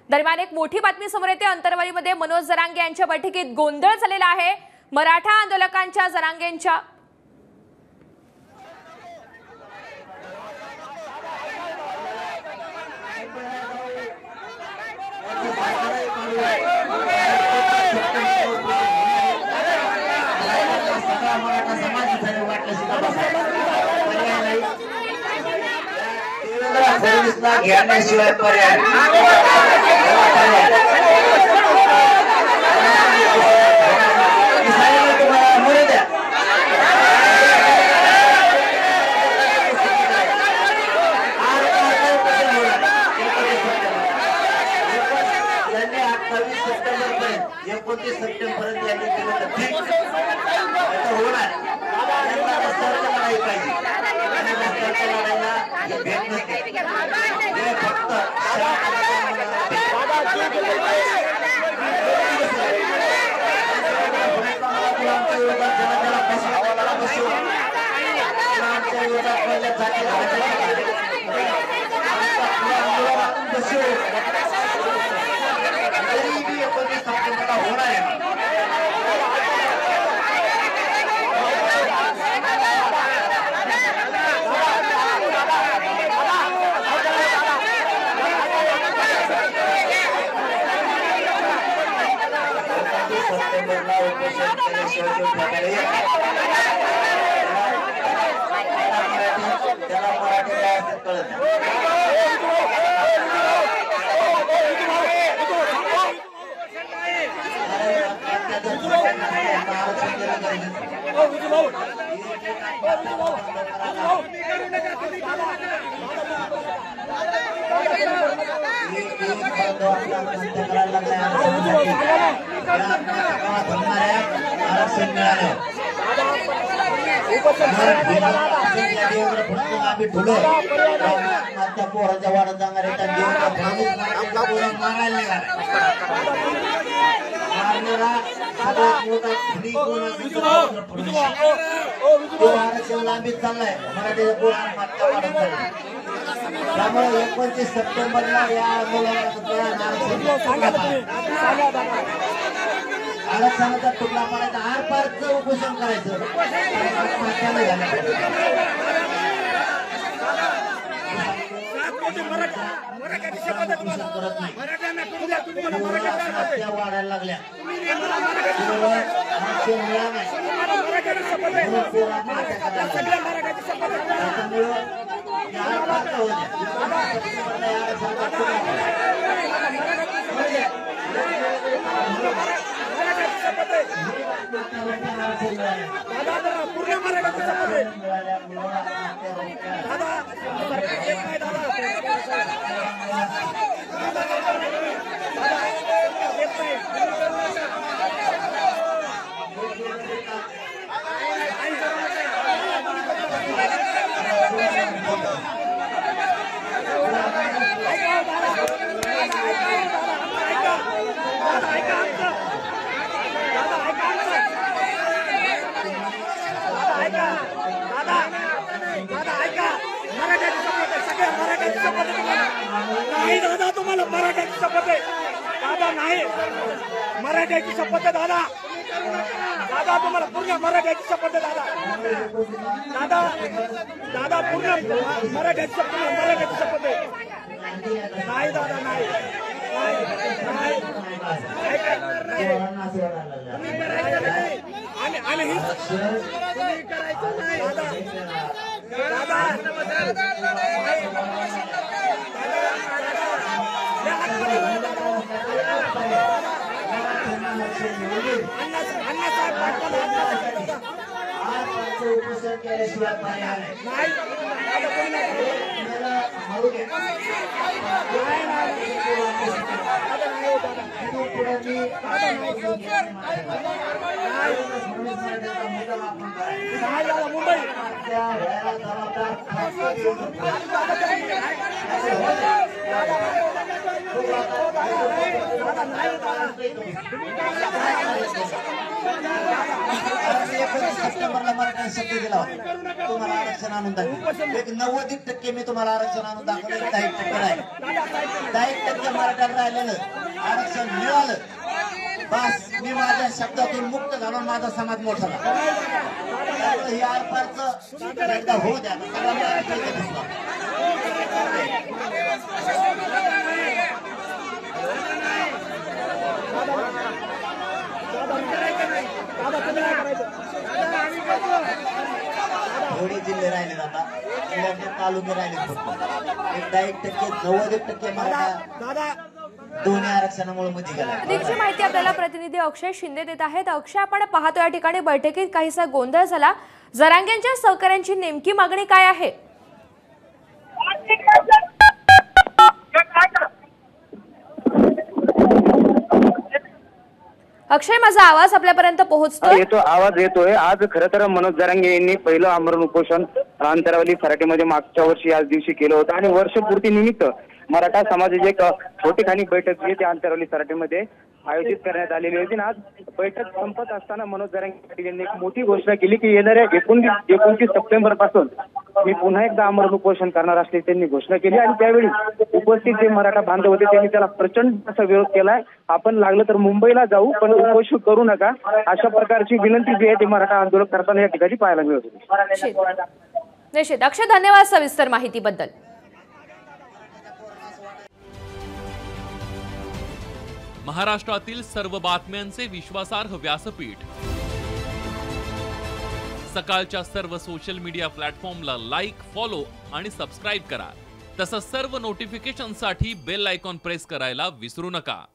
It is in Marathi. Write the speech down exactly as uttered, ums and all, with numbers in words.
दरम्यान एक मोठी बातमी समोर येते। अंतरवालीमध्ये मनोज जरांगे यांच्या बैठकीत गोंधळ झालेला आहे। मराठा आंदोलकांच्या जरांगेंच्या घेण्याशिवाय पर्याय अठ्ठावीस सप्टेंबर पर्यंत एकोणतीस सप्टेंबर पर्यंत यांनी केलं तर ठीक होणार लढाई पाहिजे आणि रस्त्याच्या लढाईला हे भेट नसते हे फक्त होणार आहे। सप्टेंबरला उपोषण केल्याशिवाय त्याला मराठी काय कळत आरक्षण मिळालं आम्ही ठुलो त्या पोराच्या वाढत जाणार मारायला निघाला सगळ्यात मोठा खुली आरक्षण लांबीत चाललाय मराठीच्या पोरांना मागच्या वाढत चाललाय। त्यामुळे एकोणतीस सप्टेंबरला या आरक्षणाचा तुकडा पाडायचा आर पारचं उपोषण करायचं वाढायला लागल्या पूर्ण मराठी नाही दादा तुम्हाला मराठ्याची शपथ आहे दादा नाही मराठ्याची शपथ आहे दादा दादा तुम्हाला पूर्ण मराठ्याची शपथ आहे दादा दादा दादा पूर्ण मराठ्याची शपथ मराठ्याची शपथ आहे नाही दादा नाही आणि आणि तुम्ही करायचं नाही दादा उपोषण केल्याशिवाय पर्याय नाही। मुंबई एकोणतीस सप्टेंबरला मराठा शब्द दिला होता तुम्हाला आरक्षण आणून दाखवलं. एक नव्वद टक्के मी तुम्हाला आरक्षण आणून दाखवलं. दहा एक टक्के राहील. दहा एक टक्के मराठ्याला राहिलेलं आरक्षण मिळालं. बस मी माझ्या शब्दातून मुक्त झालो. माझा समाज मोठा झाला. हे आरपारचं एकदा होऊ द्या. थोडे जिल्हे राहिले आता जिल्ह्याचे तालुके राहिले फक्त एक दहा एक टक्के नव्वद टक्के मराठा दोन्ही आरक्षणामुळे मध्ये गेला. अधिकची माहिती आपल्याला प्रतिनिधी अक्षय शिंदे देत आहेत. अक्षय, आपण पाहतो या ठिकाणी बैठकीत काहीसा गोंधळ झाला. जरांगेंच्या सहकाऱ्यांची नेमकी मागणी काय आहे? अक्षय, माझा आवाज आपल्यापर्यंत पोहोचतोय? येतो, आवाज येतोय. आज खरं तर मनोज जरांगे यांनी पहिलं आमरण उपोषण अंतरावली फराटीमध्ये मागच्या वर्षी याच दिवशी केलं होतं आणि वर्षपूर्ती निमित्त मराठा समाजाची एक छोटीखानी बैठक जी त्या अंतरावली फराटीमध्ये आयोजित करण्यात आलेली होती. आज बैठक संपत असताना मनोज जरांगे पाटील यांनी एक मोठी घोषणा केली की येणाऱ्या एकोणतीस एकोणतीस सप्टेंबर पासून मी पुन्हा एकदा आमरण उपोषण करणार असल्याची त्यांनी घोषणा केली आणि त्यावेळी उपस्थित जे मराठा बांधव होते त्यांनी त्याला प्रचंड असा विरोध केलाय. आपण लागलं तर मुंबईला जाऊ पण उपोषण करू नका, अशा प्रकारची विनंती जी आहे ती मराठा आंदोलक करताना या ठिकाणी पाहायला मिळत होती. निश्चित. अक्षय, धन्यवाद सविस्तर माहितीबद्दल. महाराष्ट्रातील सर्व बातम्यांचे विश्वासार्ह व्यासपीठ सकाळच्या सर्व सोशल मीडिया प्लॅटफॉर्मला लाईक, फॉलो आणि सबस्क्राईब करा. तसंच सर्व नोटिफिकेशनसाठी बेल आयकॉन प्रेस करायला विसरू नका.